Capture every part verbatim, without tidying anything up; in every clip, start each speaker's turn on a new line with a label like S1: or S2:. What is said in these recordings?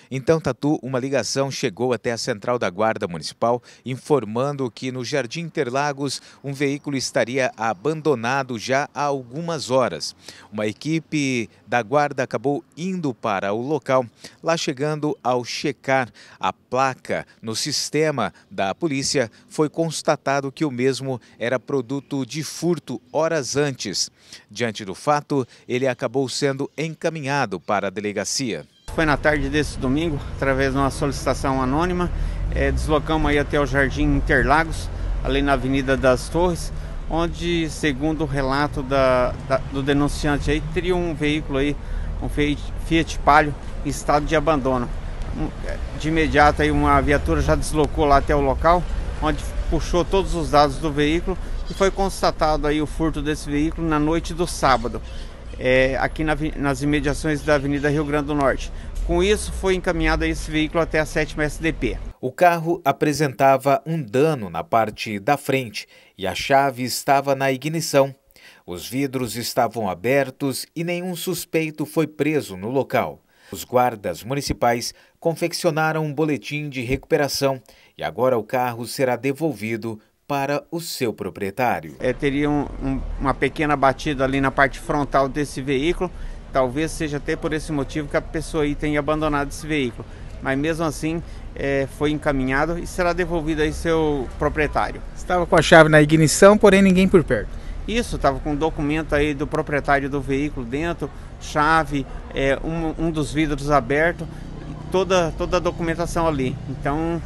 S1: Então, Tatu, uma ligação chegou até a Central da Guarda Municipal informando que no Jardim Interlagos um veículo estaria abandonado já há algumas horas. Uma equipe da guarda acabou indo para o local. Lá chegando, ao checar a placa no sistema da polícia, foi constatado que o mesmo era produto de furto horas antes. Diante do fato, ele acabou sendo encaminhado para a delegacia.
S2: Foi na tarde desse domingo, através de uma solicitação anônima, é, deslocamos aí até o Jardim Interlagos, ali na Avenida das Torres, onde, segundo o relato da, da, do denunciante, aí, teria um veículo aí, um Fiat Palio, em estado de abandono. De imediato, aí, uma viatura já deslocou lá até o local, onde puxou todos os dados do veículo e foi constatado aí o furto desse veículo na noite do sábado. É, aqui na, nas imediações da Avenida Rio Grande do Norte. Com isso, foi encaminhado esse veículo até a sétima S D P.
S1: O carro apresentava um dano na parte da frente e a chave estava na ignição. Os vidros estavam abertos e nenhum suspeito foi preso no local. Os guardas municipais confeccionaram um boletim de recuperação e agora o carro será devolvido para o seu proprietário.
S2: É, teria um, um, uma pequena batida ali na parte frontal desse veículo, talvez seja até por esse motivo que a pessoa aí tenha abandonado esse veículo, mas mesmo assim é, foi encaminhado e será devolvido aí seu proprietário.
S3: Estava com a chave na ignição, porém ninguém por perto.
S2: Isso, estava com um documento aí do proprietário do veículo dentro, chave, é, um, um dos vidros abertos, toda, toda a documentação ali. Então,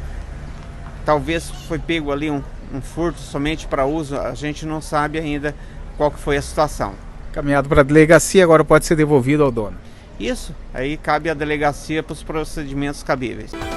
S2: talvez foi pego ali um um furto somente para uso, a gente não sabe ainda qual que foi a situação.
S3: Caminhado para a delegacia, agora pode ser devolvido ao dono.
S2: Isso, aí cabe à delegacia para os procedimentos cabíveis.